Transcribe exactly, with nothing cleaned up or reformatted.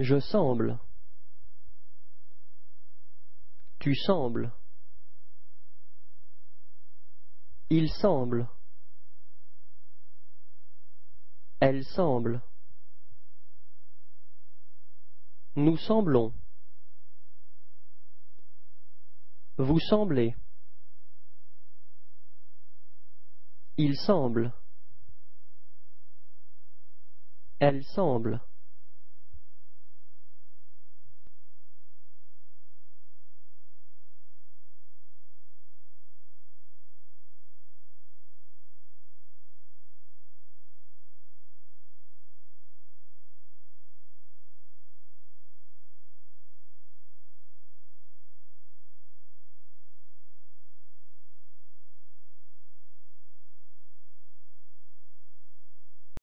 Je semble. Tu sembles. Il semble. Elle semble. Nous semblons. Vous semblez. Il semble. Elle semble.